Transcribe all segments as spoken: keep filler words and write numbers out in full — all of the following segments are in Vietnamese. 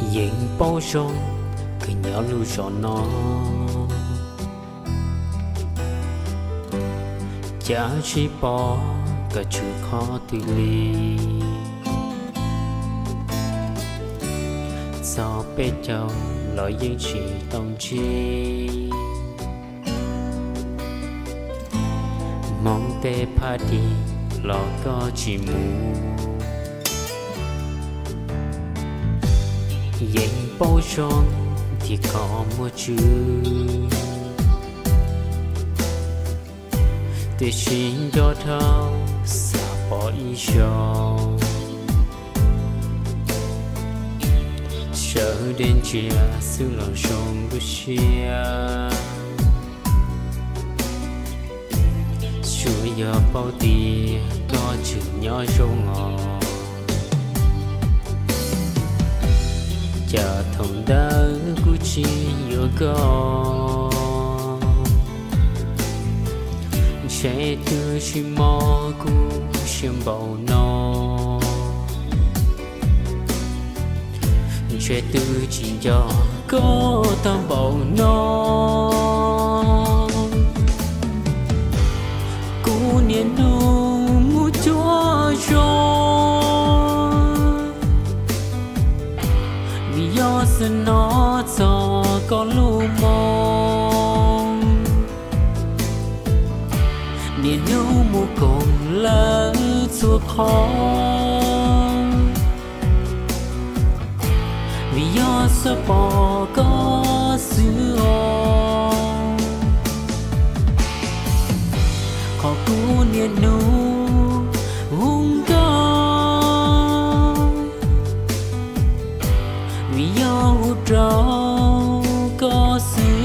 Yên bao rong cứ nhớ lưu cho nó chả chỉ bỏ cả chữ khó từ ly sao bé cháu lời yên chỉ tông chi mong tê pa đi lo có chỉ mù yên bao rong thì có một chữ để xin cho thao xa bỏ ý cho sợ đến chia sự lòng sông của chia chúa giờ bao tì có chữ nhỏ sâu ngò chờ thông đỡ của chi yêu có sẽ từ chỉ mò cu xiêm bầu nó sẽ từ chỉ cho có tâm bầu nó cu niên nu mu chúa cho vì do sự nó cho có lu mong niên nu mu cùng lỡ chúa khó vì do sợ bỏ có sự ôm khó cu niên nu hung có vì do hút rau có sự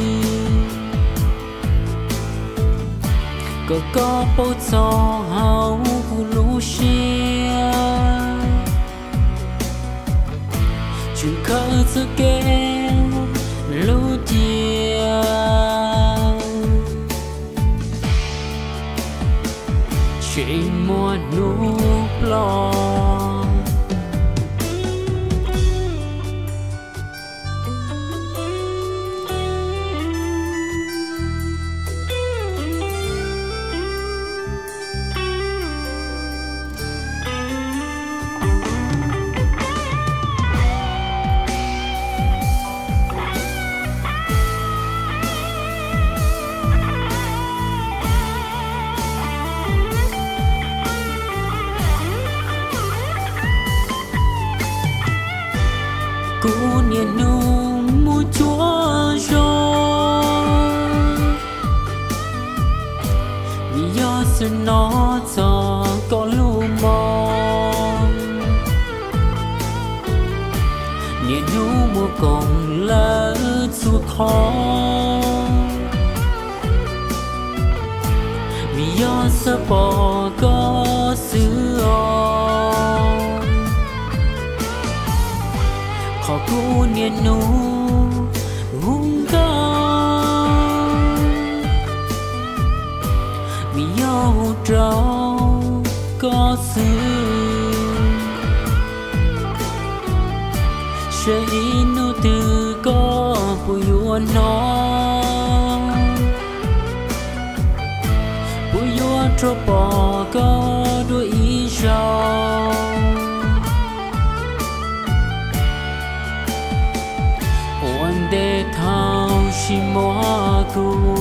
có có bao gió hao của lũ xia chúng khơi giữa kêu lũ chia chỉ mua nụ lo cu niên nu mu chúa rồi vì do sự nó cho có lu mong niên nu mu cùng lỡ chúa khó vì do sợ bỏ có sự ôm khó cu niên nu hung có vì do hút rau có sự sẽ nu từ có bùi yuan nó bùi yuan cho bỏ có đôi ý rau để thao chỉ mua cu